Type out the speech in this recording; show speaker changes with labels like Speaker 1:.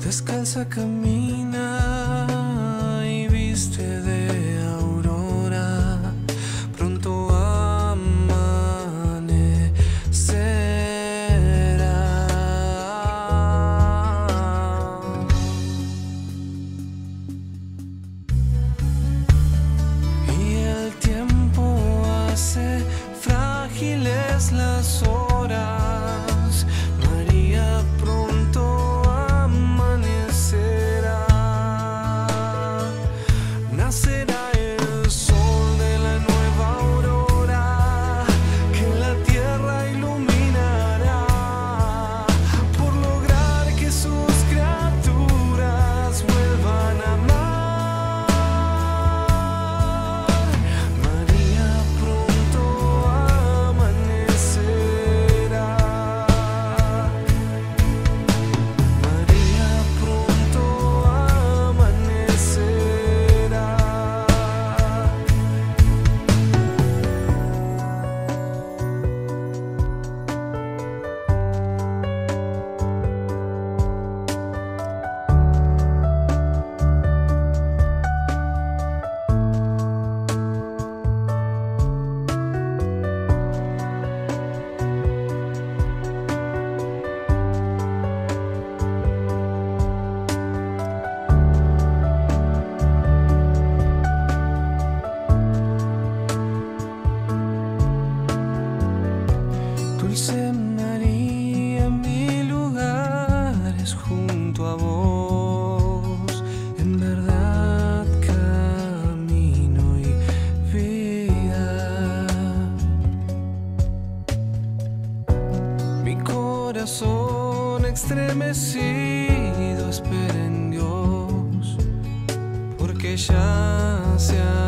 Speaker 1: Descalza camina y viste de aurora, pronto amanecerá. Y el tiempo hace frágiles las horas, María, pronto amanecerá. Nacerá el sol de la nueva aurora que la tierra iluminará, por lograr que sus criaturas vuelvan a amar. María, pronto amanecerá. María, pronto amanecerá. Dulce María, mi lugar es junto a vos, en verdad, camino y vida. Mi corazón estremecido espera en Dios, porque ya se ha